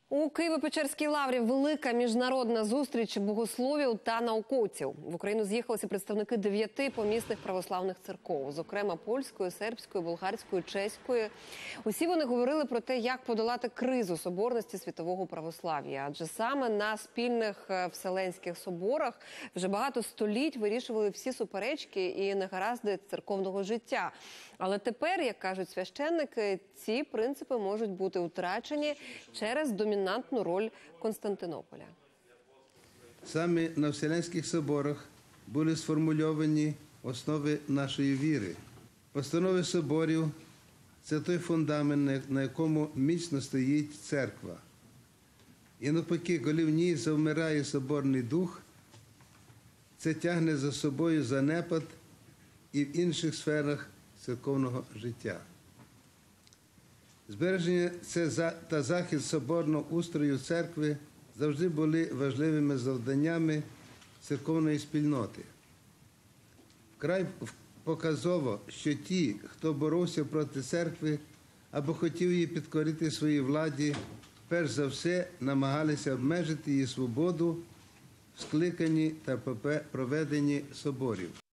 У Києво-Печерській лаврі велика міжнародна зустріч богословів та науковців. В Україну з'їхалися представники 9 помісних православних церков, зокрема польської, сербської, болгарської, чеської. Усі вони говорили про те, як подолати кризу соборності світового православ'я. Адже саме на спільних вселенських соборах вже багато століть вирішували всі суперечки і негаразди церковного життя. Але тепер, як кажуть священники, ці принципи можуть бути втрачені через домінантну роль Константинополя. Саме на Вселенських соборах були сформульовані основи нашої віри. Постанови соборів – це той фундамент, на якому міцно стоїть церква. І навпаки, коли в ній завмирає соборний дух, це тягне за собою занепад і в інших сферах церковного життя. Збереження та захист соборного устрою церкви завжди були важливими завданнями церковної спільноти. Вкрай показово, що ті, хто боровся проти церкви або хотів її підкорити своїй владі, перш за все намагалися обмежити її свободу в скликанні та проведенні соборів.